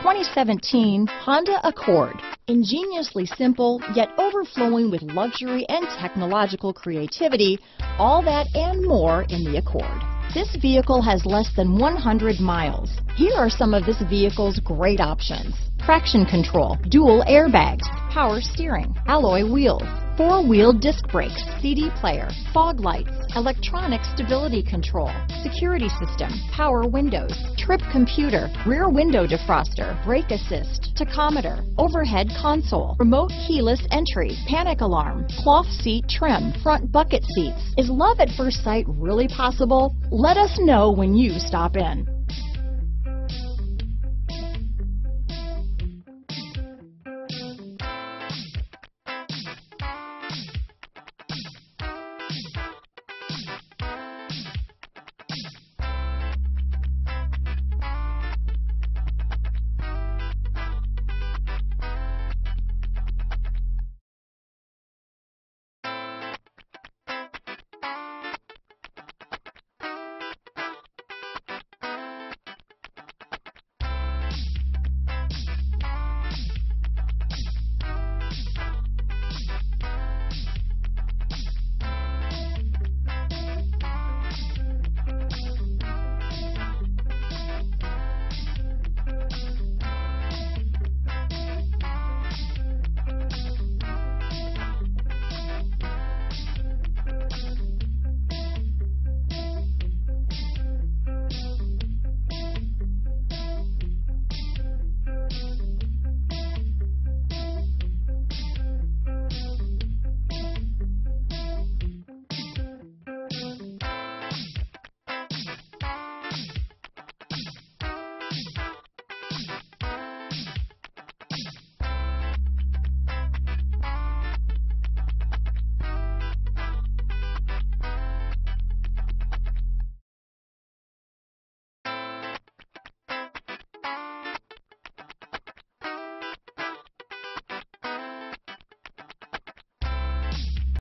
2017 Honda Accord. Ingeniously simple, yet overflowing with luxury and technological creativity, all that and more in the Accord. This vehicle has less than 100 miles. Here are some of this vehicle's great options: traction control, dual airbags, power steering, alloy wheels, four-wheel disc brakes, CD player, fog lights, electronic stability control, security system, power windows, trip computer, rear window defroster, brake assist, tachometer, overhead console, remote keyless entry, panic alarm, cloth seat trim, front bucket seats. Is love at first sight really possible? Let us know when you stop in.